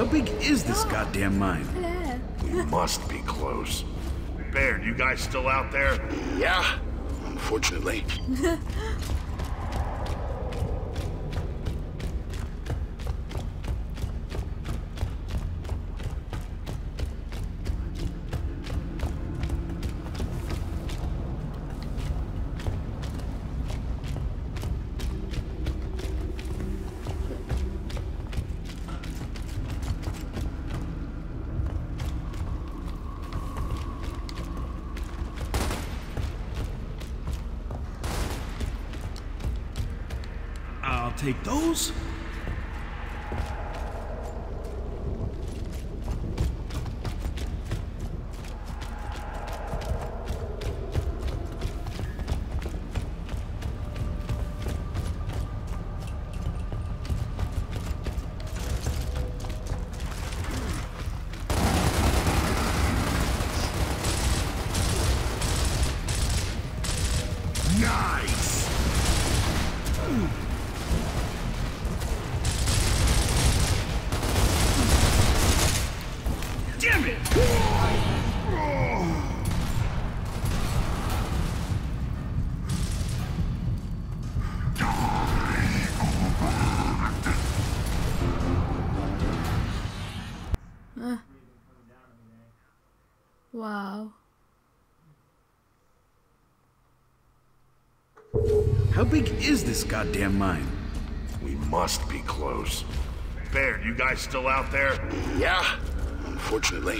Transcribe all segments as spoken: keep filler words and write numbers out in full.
big is this goddamn mine? We must be close. Baird, you guys still out there? Yeah, unfortunately. I'll take those. Nice! Damn it! Uh. Wow. How big is this goddamn mine? We must be close. Baird, you guys still out there? Yeah, unfortunately.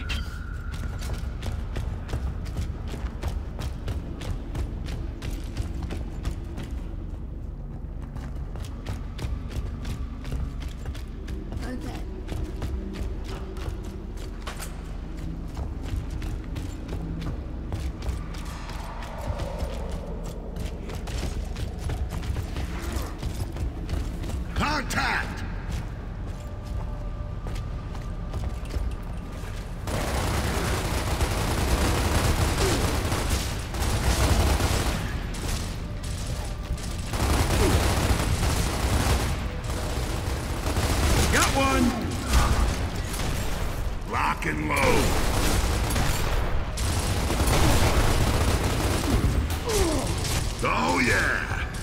Okay. Contact! Got one! Lock and load. Oh yeah!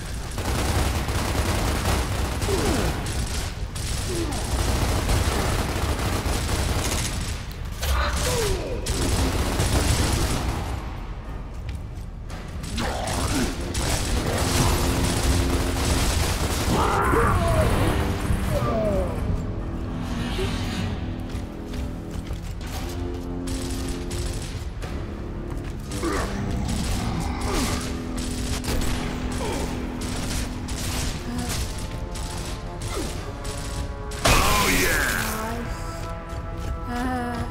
Oh yeah! Uh,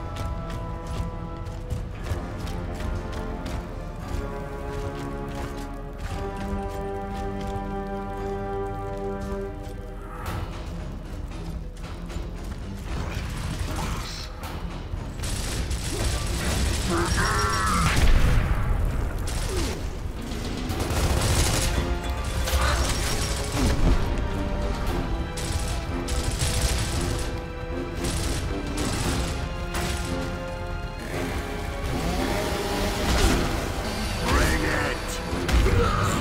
Bring it!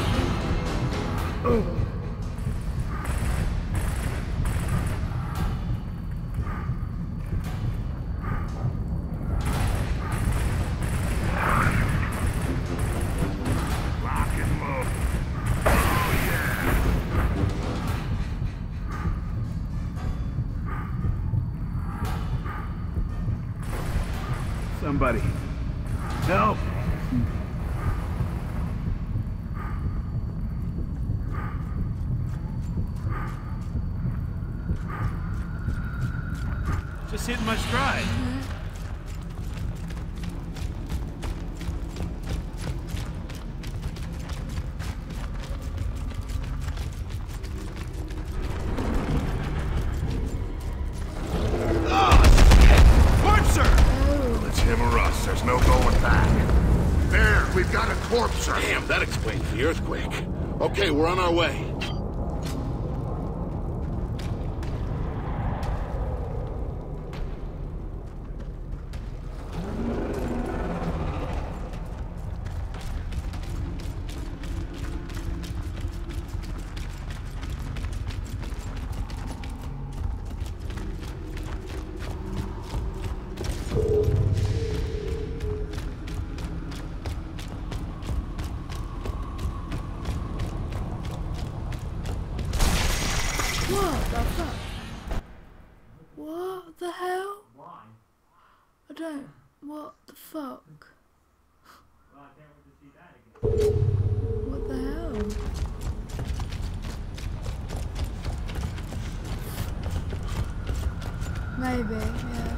Lock and load. Oh yeah! Somebody. Help! Just hitting my stride. It's him or us. There's no going back. There, we've got a corpse. Damn, that explains the earthquake. Okay, we're on our way. What the fuck? What the hell? I don't. What the fuck? What the hell? Maybe, yeah.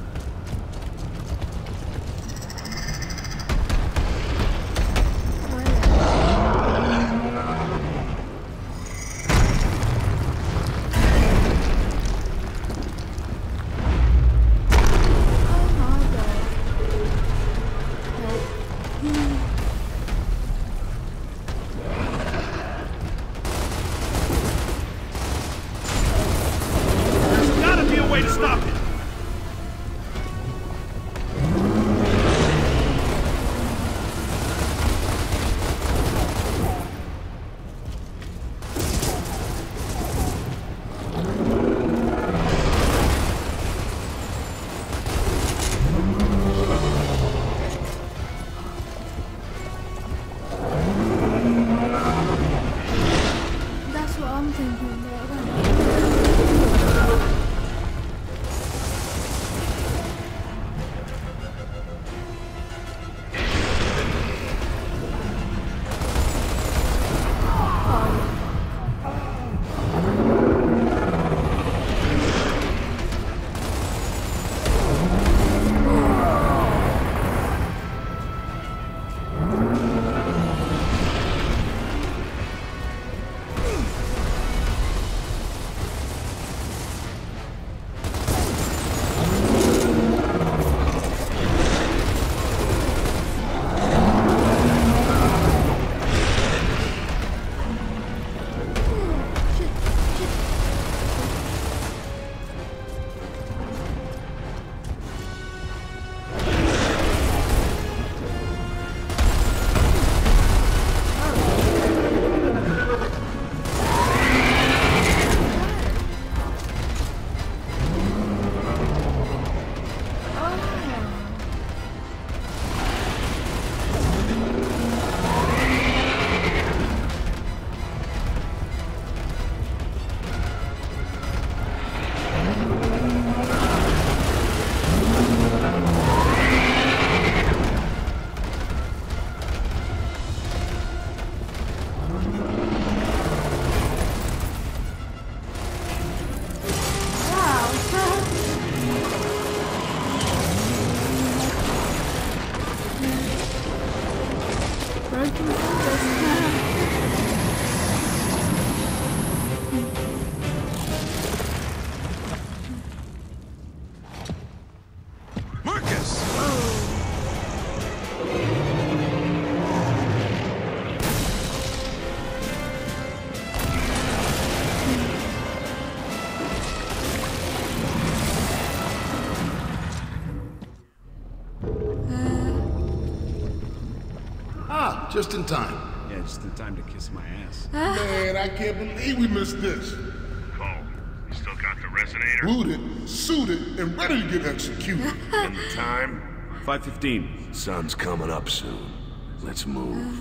Just in time. Yeah, just in time to kiss my ass. Man, I can't believe we missed this. Cole, you still got the resonator? Looted, suited, and ready to get executed. And the time? five fifteen. Sun's coming up soon. Let's move.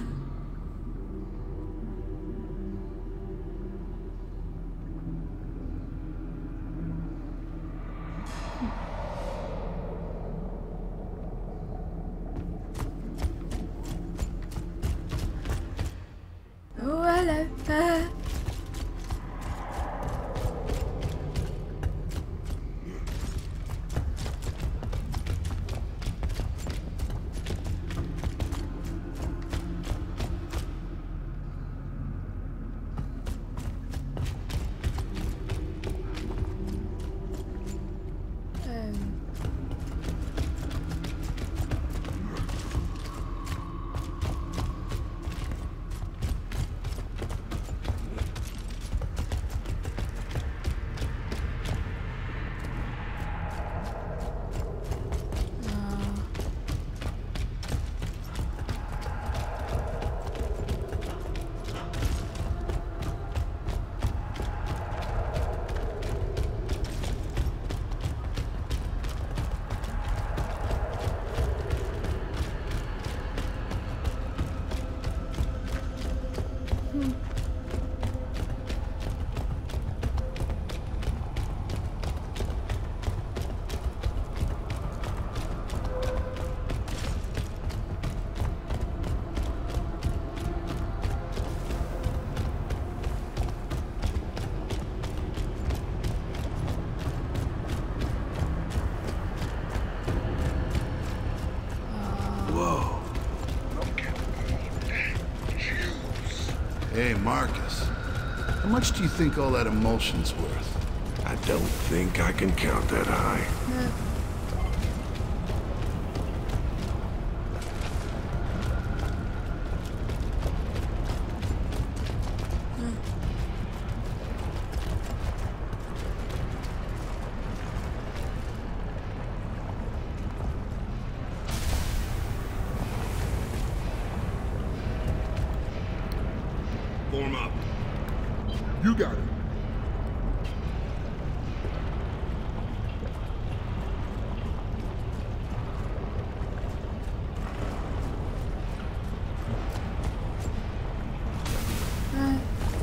Oh, hello. Uh. Hey, Marcus. How much do you think all that emotion's worth? I don't think I can count that high. No. Form up. You got it. No.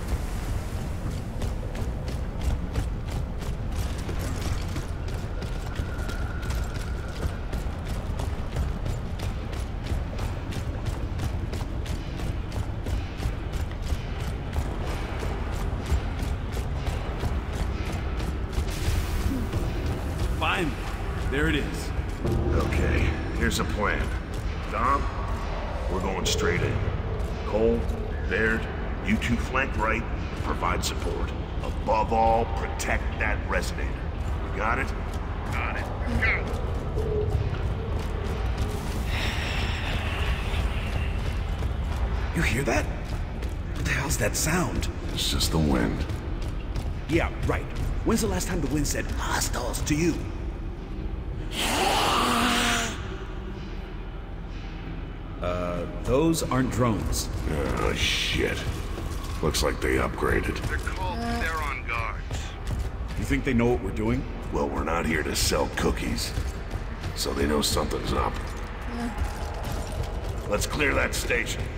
Finally, there it is. Okay, here's a plan. Dom, we're going straight in. Cole, Baird, you two flank right, provide support. Above all, protect that resonator. You got it? Got it. Go! You hear that? What the hell's that sound? It's just the wind. Yeah, right. When's the last time the wind said hostiles to you? Uh, those aren't drones. Oh, shit. Looks like they upgraded. They're called Theron guards. You think they know what we're doing? Well, we're not here to sell cookies. So they know something's up. Let's clear that station.